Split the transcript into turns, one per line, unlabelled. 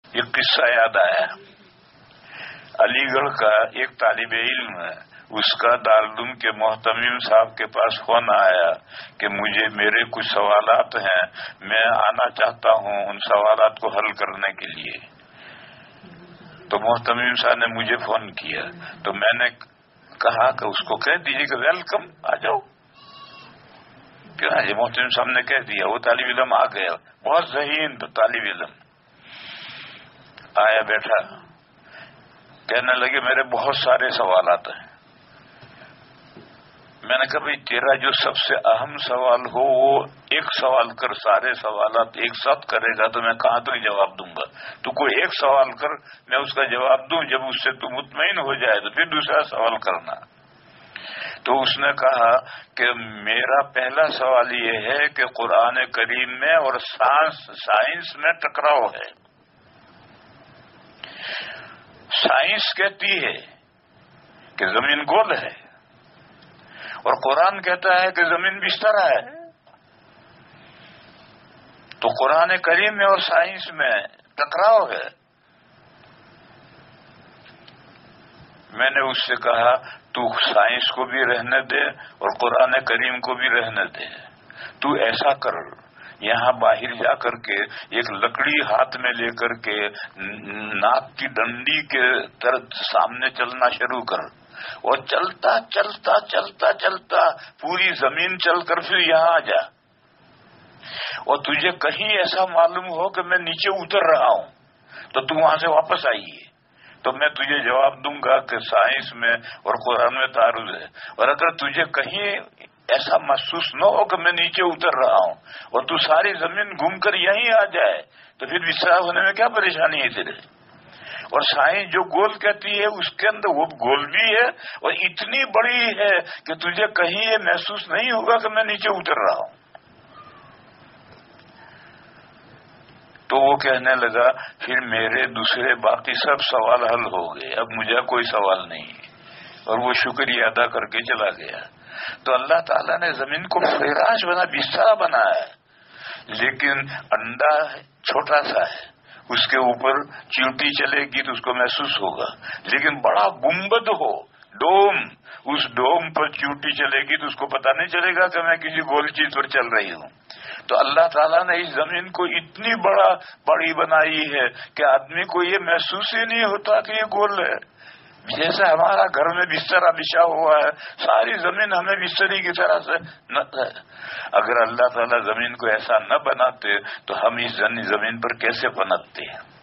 ایک قصہ یاد آیا، علی گڑھ کا ایک طالب علم ہے، اس کا دارالعلوم کے محتمم صاحب کے پاس فون آیا کہ مجھے میرے کچھ سوالات ہیں، میں آنا چاہتا ہوں ان سوالات کو حل کرنے کے لیے۔ تو محتمم صاحب نے مجھے فون کیا، تو میں نے کہا کہ اس کو کہہ دیجیے کہ ویلکم، آ جاؤ۔ کیوں جی؟ محتمم صاحب نے کہہ دیا، وہ طالب علم آ گیا، بہت ذہین طالب علم آیا، بیٹھا، کہنے لگے میرے بہت سارے سوالات ہیں۔ میں نے کہا بھائی تیرا جو سب سے اہم سوال ہو وہ ایک سوال کر، سارے سوالات ایک ساتھ کرے گا تو میں کہاں تک جواب دوں گا؟ تو کوئی ایک سوال کر، میں اس کا جواب دوں، جب اس سے تو مطمئن ہو جائے تو پھر دوسرا سوال کرنا۔ تو اس نے کہا کہ میرا پہلا سوال یہ ہے کہ قرآن کریم میں اور سائنس میں ٹکراؤ ہے۔ سائنس کہتی ہے کہ زمین گول ہے اور قرآن کہتا ہے کہ زمین بستر ہے، تو قرآن کریم میں اور سائنس میں ٹکراؤ ہے۔ میں نے اس سے کہا تو سائنس کو بھی رہنے دے اور قرآن کریم کو بھی رہنے دے، تو ایسا کر، یہاں باہر جا کر کے ایک لکڑی ہاتھ میں لے کر کے ناک کی ڈنڈی کے طرف سامنے چلنا شروع کر، اور چلتا چلتا چلتا چلتا پوری زمین چل کر پھر یہاں آ جا، اور تجھے کہیں ایسا معلوم ہو کہ میں نیچے اتر رہا ہوں تو تو وہاں سے واپس آئیے، تو میں تجھے جواب دوں گا کہ سائنس میں اور قرآن میں تعارض ہے۔ اور اگر تجھے کہیں ایسا محسوس نہ ہو کہ میں نیچے اتر رہا ہوں اور تو ساری زمین گھوم کر یہیں آ جائے تو پھر بستر ہونے میں کیا پریشانی ہے تیرے؟ اور سائنس جو گول کہتی ہے اس کے اندر وہ گول بھی ہے اور اتنی بڑی ہے کہ تجھے کہیں یہ محسوس نہیں ہوگا کہ میں نیچے اتر رہا ہوں۔ تو وہ کہنے لگا پھر میرے دوسرے باقی سب سوال حل ہو گئے، اب مجھے کوئی سوال نہیں، اور وہ شکریہ ادا کر کے چلا گیا۔ تو اللہ تعالیٰ نے زمین کو فراش بنا، بستر بنایا ہے، لیکن انڈا چھوٹا سا ہے، اس کے اوپر چیونٹی چلے گی تو اس کو محسوس ہوگا، لیکن بڑا گنبد ہو، ڈوم، اس ڈوم پر چیونٹی چلے گی تو اس کو پتہ نہیں چلے گا کہ میں کسی گول چیز پر چل رہی ہوں۔ تو اللہ تعالیٰ نے اس زمین کو اتنی بڑی بنائی ہے کہ آدمی کو یہ محسوس ہی نہیں ہوتا کہ یہ گول ہے۔ جیسے ہمارا گھر میں بستر بچھا ہوا ہے، ساری زمین ہمیں بستری کی طرح سے اگر اللہ تعالیٰ زمین کو ایسا نہ بناتے تو ہم اس زمین پر کیسے پنپتے ہیں؟